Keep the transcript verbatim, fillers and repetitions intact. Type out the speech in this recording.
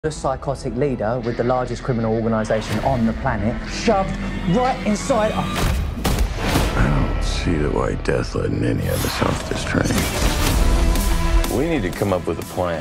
The psychotic leader with the largest criminal organisation on the planet shoved right inside a... I don't see the way Death letting any of us off this train. We need to come up with a plan.